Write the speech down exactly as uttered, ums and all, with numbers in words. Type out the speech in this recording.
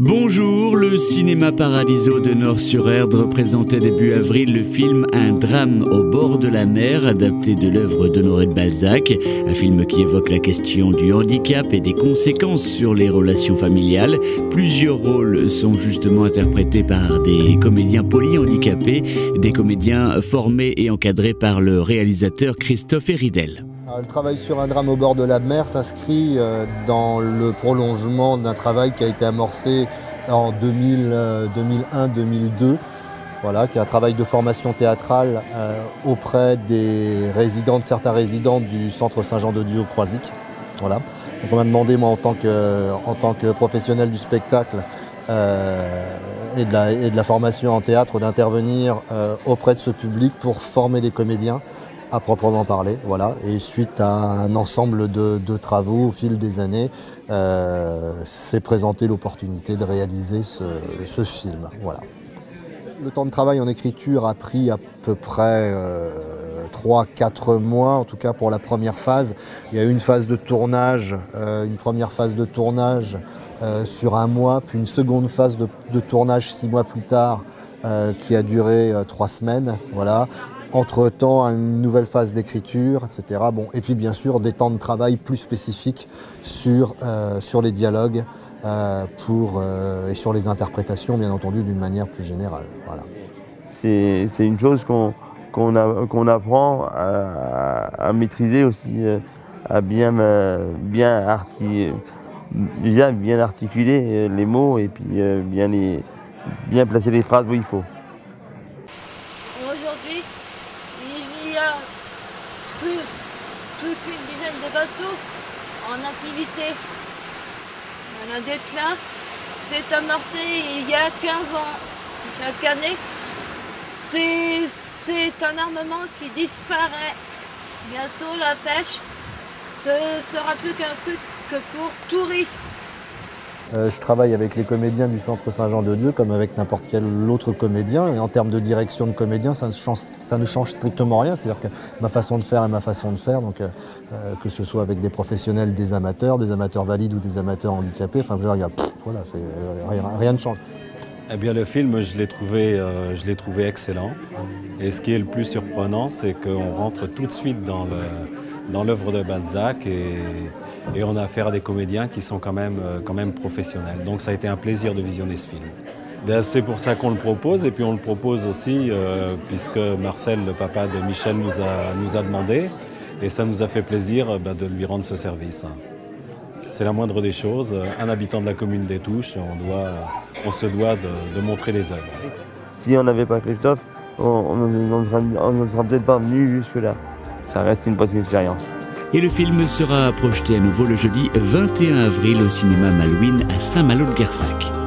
Bonjour, le cinéma Paradiso de Nort-sur-Erdre présentait début avril le film Un drame au bord de la mer, adapté de l'œuvre d'Honoré de Balzac. Un film qui évoque la question du handicap et des conséquences sur les relations familiales. Plusieurs rôles sont justement interprétés par des comédiens polyhandicapés, des comédiens formés et encadrés par le réalisateur Christophe Héridel. Le travail sur un drame au bord de la mer s'inscrit dans le prolongement d'un travail qui a été amorcé en deux mille un deux mille deux, voilà, qui est un travail de formation théâtrale auprès des résidents, de certains résidents du centre Saint-Jean-de-Dieu au Croisic. Voilà. Donc on m'a demandé, moi, en tant que, en tant que professionnel du spectacle euh, et, de la, et de la formation en théâtre, d'intervenir euh, auprès de ce public pour former des comédiens à proprement parler, voilà. Et suite à un ensemble de, de travaux au fil des années, euh, s'est présentée l'opportunité de réaliser ce, ce film, voilà. Le temps de travail en écriture a pris à peu près euh, trois à quatre mois, en tout cas pour la première phase. Il y a eu une phase de tournage, euh, une première phase de tournage euh, sur un mois, puis une seconde phase de, de tournage six mois plus tard, euh, qui a duré euh, trois semaines, voilà. Entre-temps, une nouvelle phase d'écriture, et cetera. Bon, et puis bien sûr, des temps de travail plus spécifiques sur, euh, sur les dialogues euh, pour, euh, et sur les interprétations, bien entendu, d'une manière plus générale. Voilà. C'est une chose qu'on qu'on qu'on apprend à, à maîtriser aussi, à bien, bien, arti, déjà bien articuler les mots et puis bien, les, bien placer les phrases où il faut. Aujourd'hui, il y a plus, plus qu'une dizaine de bateaux en activité. Il y en a déclin. C'est amorcé il y a quinze ans. Chaque année, c'est un armement qui disparaît. Bientôt, la pêche, ce sera plus qu'un truc que pour touristes. Euh, je travaille avec les comédiens du centre Saint-Jean-de-Dieu comme avec n'importe quel autre comédien. Et en termes de direction de comédien, ça ne change, ça ne change strictement rien. C'est-à-dire que ma façon de faire est ma façon de faire. Donc, euh, que ce soit avec des professionnels, des amateurs, des amateurs valides ou des amateurs handicapés, enfin, je veux dire, pff, voilà, euh, rien, rien ne change. Eh bien, le film, je l'ai trouvé, euh, je l'ai trouvé excellent. Et ce qui est le plus surprenant, c'est qu'on rentre tout de suite dans le, dans l'œuvre de Balzac et, et on a affaire à des comédiens qui sont quand même, quand même professionnels. Donc ça a été un plaisir de visionner ce film. C'est pour ça qu'on le propose et puis on le propose aussi euh, puisque Marcel, le papa de Michel, nous a, nous a demandé et ça nous a fait plaisir ben, de lui rendre ce service. C'est la moindre des choses. Un habitant de la commune des Touches, on, doit, on se doit de, de montrer les œuvres. Si on n'avait pas Christophe, on ne serait peut-être pas venu jusque-là. Ça reste une bonne expérience. Et le film sera projeté à nouveau le jeudi vingt et un avril au cinéma Malouine à Saint-Malo de Guersac.